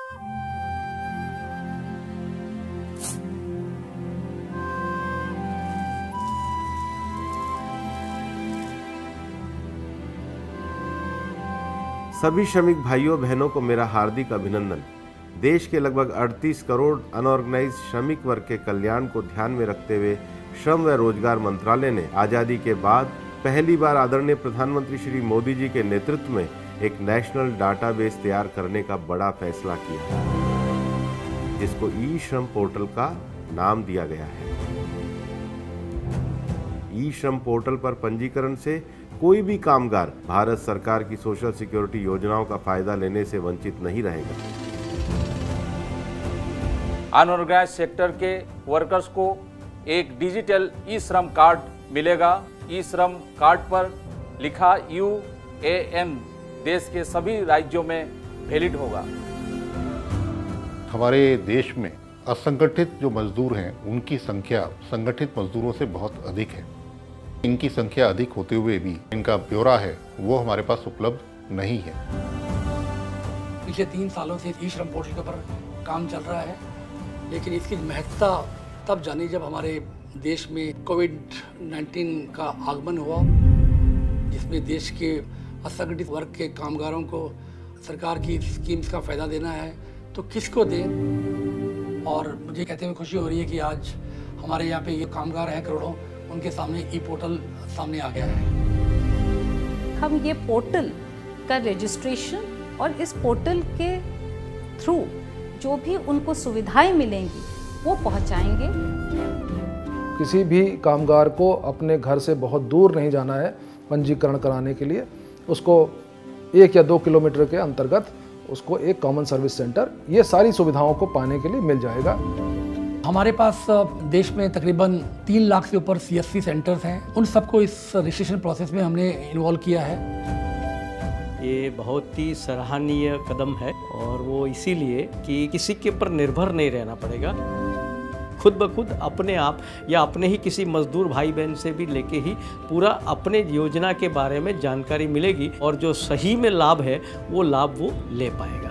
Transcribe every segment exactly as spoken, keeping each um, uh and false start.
सभी श्रमिक भाइयों बहनों को मेरा हार्दिक अभिनंदन। देश के लगभग अड़तीस करोड़ अनऑर्गेनाइज श्रमिक वर्ग के कल्याण को ध्यान में रखते हुए श्रम व रोजगार मंत्रालय ने आजादी के बाद पहली बार आदरणीय प्रधानमंत्री श्री मोदी जी के नेतृत्व में एक नेशनल डाटाबेस तैयार करने का बड़ा फैसला किया, जिसको ई श्रम पोर्टल का नाम दिया गया है। ई श्रम पोर्टल पर पंजीकरण से कोई भी कामगार भारत सरकार की सोशल सिक्योरिटी योजनाओं का फायदा लेने से वंचित नहीं रहेगा। अनऑर्गेनाइज सेक्टर के वर्कर्स को एक डिजिटल ई श्रम कार्ड मिलेगा। ई श्रम कार्ड पर लिखा यू ए एन देश के सभी राज्यों में वैलिड होगा। हमारे देश में असंगठित जो मजदूर हैं उनकी संख्या संगठित मजदूरों से बहुत अधिक है। इनकी संख्या अधिक होते हुए भी इनका ब्यौरा है वो हमारे पास उपलब्ध नहीं है। पिछले तीन सालों से ई श्रम पोर्टल के ऊपर काम चल रहा है, लेकिन इसकी महत्ता तब जानी जब हमारे देश में कोविड नाइन्टीन का आगमन हुआ, जिसमें देश के असंगठित वर्ग के कामगारों को सरकार की स्कीम्स का फ़ायदा देना है तो किसको दें। और मुझे कहते हुए खुशी हो रही है कि आज हमारे यहाँ पे ये कामगार हैं करोड़ों, उनके सामने ई पोर्टल सामने आ गया है। हम ये पोर्टल का रजिस्ट्रेशन और इस पोर्टल के थ्रू जो भी उनको सुविधाएं मिलेंगी वो पहुंचाएंगे। किसी भी कामगार को अपने घर से बहुत दूर नहीं जाना है पंजीकरण कराने के लिए। उसको एक या दो किलोमीटर के अंतर्गत उसको एक कॉमन सर्विस सेंटर ये सारी सुविधाओं को पाने के लिए मिल जाएगा। हमारे पास देश में तकरीबन तीन लाख से ऊपर सी एस सी सेंटर्स हैं। उन सबको इस रजिस्ट्रेशन प्रोसेस में हमने इन्वॉल्व किया है। ये बहुत ही सराहनीय कदम है और वो इसीलिए कि किसी के ऊपर निर्भर नहीं रहना पड़ेगा। खुद ब खुद अपने आप या अपने ही किसी मजदूर भाई बहन से भी लेके ही पूरा अपने योजना के बारे में जानकारी मिलेगी और जो सही में लाभ है वो लाभ वो ले पाएगा।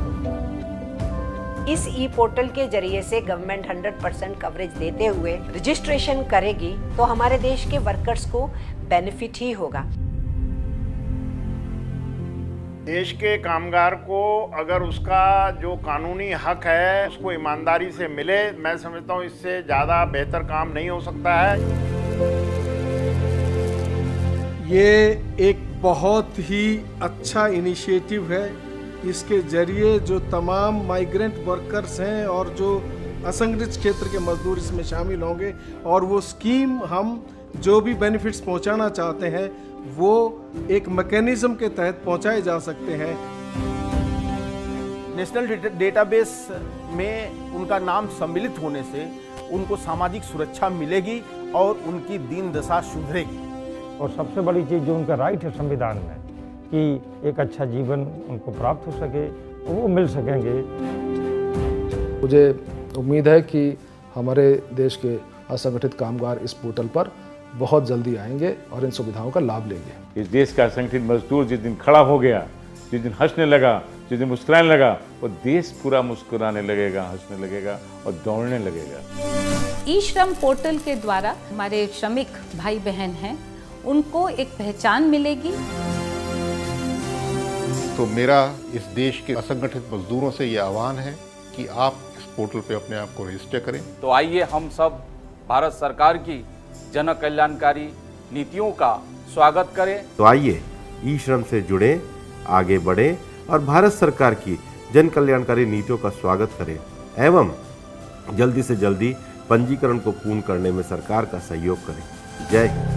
इस ई पोर्टल के जरिए से गवर्नमेंट हंड्रेड परसेंट कवरेज देते हुए रजिस्ट्रेशन करेगी तो हमारे देश के वर्कर्स को बेनिफिट ही होगा। देश के कामगार को अगर उसका जो कानूनी हक है उसको ईमानदारी से मिले, मैं समझता हूँ इससे ज़्यादा बेहतर काम नहीं हो सकता है। ये एक बहुत ही अच्छा इनिशिएटिव है। इसके जरिए जो तमाम माइग्रेंट वर्कर्स हैं और जो असंगठित क्षेत्र के मजदूर इसमें शामिल होंगे और वो स्कीम हम जो भी बेनिफिट्स पहुंचाना चाहते हैं वो एक मैकेनिज्म के तहत पहुंचाए जा सकते हैं। नेशनल डेटाबेस में उनका नाम सम्मिलित होने से उनको सामाजिक सुरक्षा मिलेगी और उनकी दीन दशा सुधरेगी। और सबसे बड़ी चीज़ जो उनका राइट है संविधान में कि एक अच्छा जीवन उनको प्राप्त हो सके वो मिल सकेंगे। मुझे उम्मीद है कि हमारे देश के असंगठित कामगार इस पोर्टल पर बहुत जल्दी आएंगे और इन सुविधाओं का लाभ लेंगे। इस देश का असंगठित मजदूर जिस दिन खड़ा हो गया, जिस दिन हंसने लगा, जिस दिन मुस्कुराने लगा, वो देश पूरा मुस्कुराने लगेगा, हंसने लगेगा और दौड़ने लगेगा। ई श्रम पोर्टल के द्वारा हमारे श्रमिक भाई बहन हैं उनको एक पहचान मिलेगी। तो मेरा इस देश के असंगठित मजदूरों से ये आह्वान है कि आप इस पोर्टल पे अपने आप को रजिस्टर करें। तो आइए हम सब भारत सरकार की जन कल्याणकारी नीतियों का स्वागत करें। तो आइए ई श्रम से जुड़े, आगे बढ़े और भारत सरकार की जन कल्याणकारी नीतियों का स्वागत करें एवं जल्दी से जल्दी पंजीकरण को पूर्ण करने में सरकार का सहयोग करें। जय हिंद।